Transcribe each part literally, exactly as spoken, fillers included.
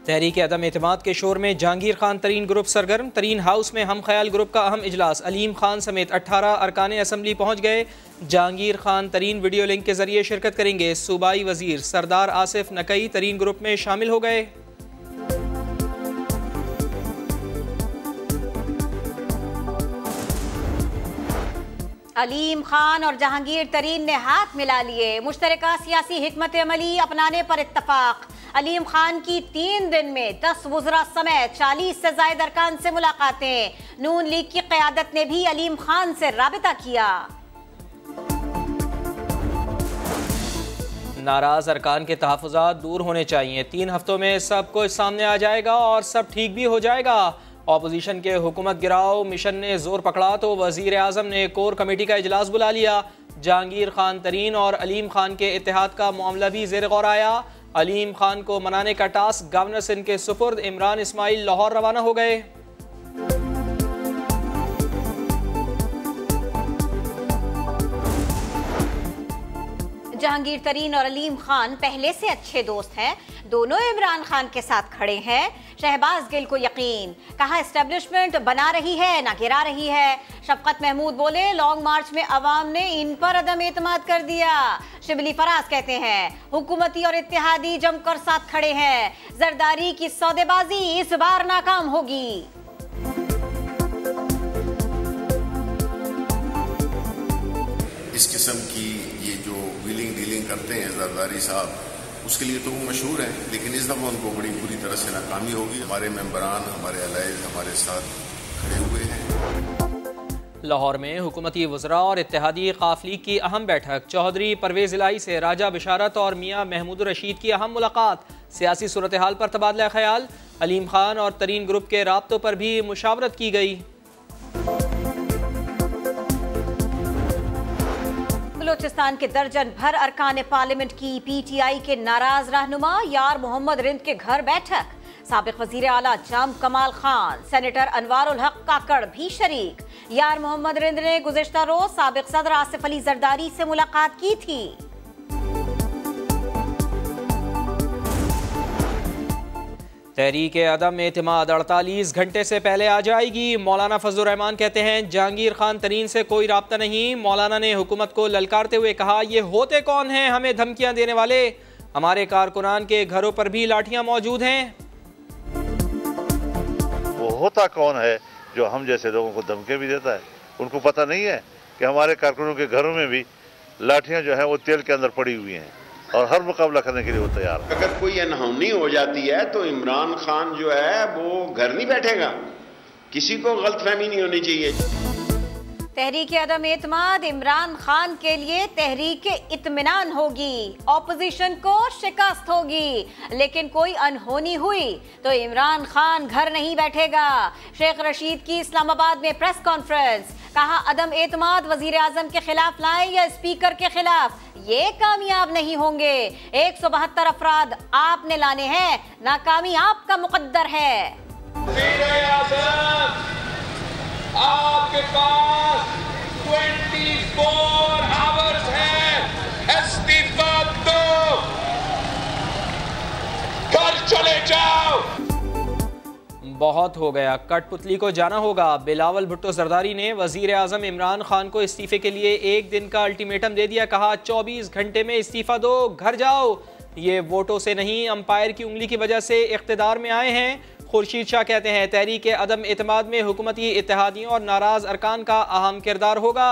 तहरीक अदम एतमाद के शोर में जहांगीर खान तरीन ग्रुप सरगर्म। तरीन हाउस में हम ख्याल ग्रुप का अहम इजलास। अलीम खान समेत अठारह अरकान असम्बली पहुँच गए। जहांगीर खान तरीन वीडियो लिंक के जरिए शिरकत करेंगे। सूबाई वजीर सरदार आसिफ नकई तरीन ग्रुप में शामिल हो गए। अलीम खान और जहांगीर तरीन ने हाथ मिला लिए। मुश्तरका सियासी हिकमत अमली अपनाने पर इत्तफाक। अलीम खान की तीन दिन में दस वज़रा समेत चालीस से ज़ायद अरकान से मुलाकातें। नून लीग की क़यादत ने भी अलीम खान से राबिता किया। नाराज अरकान के तहफ़्फ़ुज़ात दूर होने चाहिए। तीन हफ्तों में सब कुछ सामने आ जाएगा और सब ठीक भी हो जाएगा। ऑपोजिशन के हुकूमत गिराओ मिशन ने जोर पकड़ा तो वज़ीर आज़म ने कोर कमेटी का इजलास बुला लिया। जहांगीर खान तरीन और अलीम खान के इत्तेहाद का मामला भी ज़ेर गौर आया। अलीम खान को मनाने का टास्क गवर्नर सिंध के सुपुर्द। इमरान इस्माइल लाहौर रवाना हो गए। जहांगीर तरीन और अलीम खान पहले से अच्छे दोस्त हैं। दोनों इमरान खान के साथ खड़े हैं। शहबाज गिल को यकीन, कहा एस्टेब्लिशमेंट बना रही है ना गिरा रही है। शफकत महमूद बोले लॉन्ग मार्च में अवाम ने इन पर अदम एतमाद कर दिया। शिबली फराज कहते हैं हुकूमती और इत्तेहादी जमकर साथ खड़े हैं। जरदारी की सौदेबाजी इस बार नाकाम होगी। इस किस्म की ये जो व्हीलिंग डीलिंग करते हैं जरदारी साहब, उसके लिए तो वो मशहूर हैं, लेकिन इस दफ़ा उनको बड़ी बुरी तरह से नाकामी होगी। हमारे मेंबरान, हमारे अलाइज हमारे साथ खड़े हुए हैं। लाहौर में हुकूमती वज़रा और इत्तेहादी काफिले की अहम बैठक। चौधरी परवेज़ इलाही से राजा बिशारत और मियाँ महमूद रशीद की अहम मुलाकात। सियासी सूरत हाल पर तबादला ख्याल। अलीम खान और तरीन ग्रुप के राब्तों पर भी मुशावरत की गई। बलोचिस्तान के दर्जन भर अरकान पार्लियामेंट की पीटीआई के नाराज रहनुमा यार मोहम्मद रिंद के घर बैठक। साबिक वजीर आला जाम कमाल खान, सेनेटर अनवारुल हक काकड़ भी शरीक। यार मोहम्मद रिंद ने गुज़िश्ता रोज साबिक सदर आसिफ अली जरदारी से मुलाकात की थी। तहरीक अदम एतमाद अड़तालीस घंटे से पहले आ जाएगी। मौलाना फजलुर रहमान कहते हैं जहांगीर खान तरीन से कोई राब्ता नहीं। मौलाना ने हुकूमत को ललकारते हुए कहा ये होते कौन हैं हमें धमकियां देने वाले। हमारे कारकुनान के घरों पर भी लाठियां मौजूद हैं। वो होता कौन है जो हम जैसे लोगों को धमकियां भी देता है? उनको पता नहीं है कि हमारे कारकुनों के घरों में भी लाठियां जो है वो तेल के अंदर पड़ी हुई हैं और हर मुकाबला करने के लिए वो तैयार है। अगर कोई अनहोनी हो जाती है तो इमरान खान जो है वो घर नहीं बैठेगा। किसी को गलतफहमी नहीं होनी चाहिए। तहरीक अदम एतमाद इमरान खान के लिए तहरीक इत्मीनान होगी। ऑपोजिशन को शिकस्त होगी, लेकिन कोई अनहोनी हुई तो इमरान खान घर नहीं बैठेगा। शेख रशीद की इस्लामाबाद में प्रेस कॉन्फ्रेंस। कहा अदम एतमाद वजीर आजम के खिलाफ लाए या स्पीकर के खिलाफ, ये कामयाब नहीं होंगे। एक सौ बहत्तर अफराद आपने लाने हैं, नाकामी आपका मुकद्दर है। आपके पास चौबीस आवर्स है, इस्तीफा दो, घर चले जाओ। बहुत हो गया, कठपुतली को जाना होगा। बिलावल भुट्टो जरदारी ने वजीर आजम इमरान खान को इस्तीफे के लिए एक दिन का अल्टीमेटम दे दिया। कहा चौबीस घंटे में इस्तीफा दो, घर जाओ। ये वोटों से नहीं अंपायर की उंगली की वजह से इख्तिदार में आए हैं। खुर्शीद शाह कहते हैं तहरीक अदम एतमाद में हुकूमती इत्तेहादियों और नाराज अरकान का अहम किरदार होगा।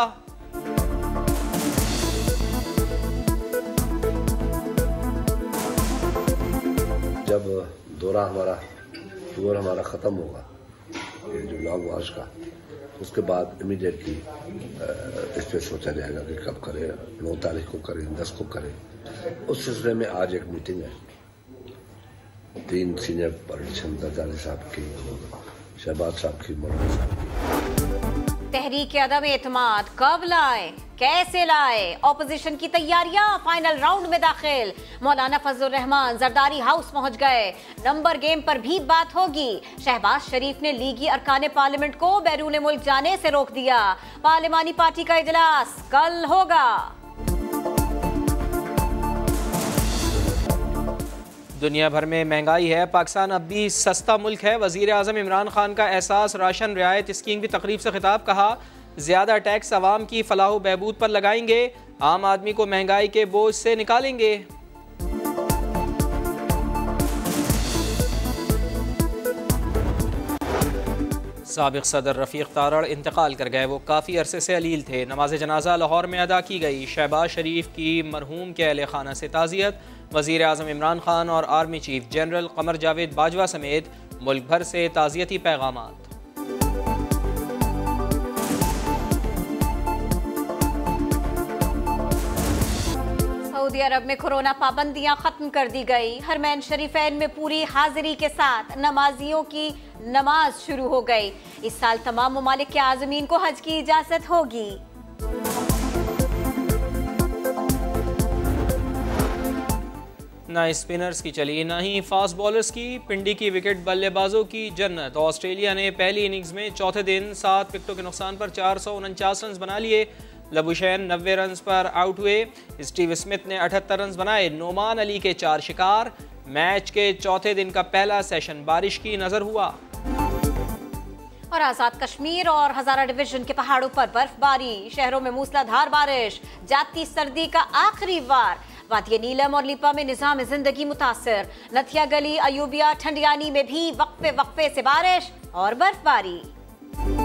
जब दौरा हमारा टूर हमारा ख़त्म होगा, ये जो लॉन्ग मार्च का, उसके बाद इमीडिएटली इस पर सोचा जाएगा कि कब करें, नौ तारीख को करें, दस को करें। उस सिलसिले में आज एक मीटिंग है, तीन सीनियर पॉलिटिशियन जरदारी साहब की, शहबाज साहब की, मौलाना साहब की। तहरीक अदम एतमाद कब लाए, कैसे लाए? ऑपोजिशन की तैयारियां फाइनल राउंड में दाखिल। मौलाना फजलुर रहमान जरदारी हाउस पहुंच गए। नंबर गेम पर भी बात होगी। शहबाज शरीफ ने लीगी अरकान पार्लियामेंट को बैरून मुल्क जाने से रोक दिया। पार्लिमानी पार्टी का इजलास कल होगा। दुनिया भर में महंगाई है, पाकिस्तान अब भी सस्ता मुल्क है। वज़ीर आज़म इमरान खान का एहसास राशन रियायत स्कीम की तकरीब से खिताब। कहा, ज़्यादा टैक्स अवाम की फलाह बहबूद पर लगाएंगे, आम आदमी को महंगाई के बोझ से निकालेंगे। साबिक़ सदर रफ़ीक तारड़ इंतकाल कर गए। वो काफ़ी अरसे से अलील थे। नमाज जनाजा लाहौर में अदा की गई। शहबाज शरीफ की मरहूम के अहले खाना से ताज़ियत। वज़ीर आज़म इमरान खान और army chief general Qamar Javed Bajwa समेत मुल्क भर से ताज़ियती पैगामात। सऊदी अरब में कोरोना पाबंदियां खत्म कर दी गई। हरमैन शरीफैन में पूरी हाजिरी के साथ नमाजियों की नमाज शुरू हो गई। इस साल तमाम ममालिक के आज़मीन को हज की इजाजत होगी। ना स्पिनर्स की चली ना ही फास्ट बॉलर्स की। पिंडी की विकेट बल्लेबाजों की जन्नत। ऑस्ट्रेलिया ने पहली इनिंग्स में चौथे दिन सात विकेटों के नुकसान पर चार सौ उनचास रन बना लिए। लबुशैन नब्बे रन पर आउट हुए। स्टीव स्मिथ ने अठहत्तर रन बनाए। नोमान अली के चार शिकार। मैच के चौथे दिन का पहला सेशन बारिश की नजर हुआ। और आजाद कश्मीर और हजारा डिवीजन के पहाड़ों पर बर्फबारी। शहरों में मूसलाधार बारिश। जाती सर्दी का आखिरी वार। वादिया नीलम और लिपा में निजाम जिंदगी मुतासिर। नथिया गली, अयूबिया, ठंडियानी में भी वक्फे वक्फे से बारिश और बर्फबारी।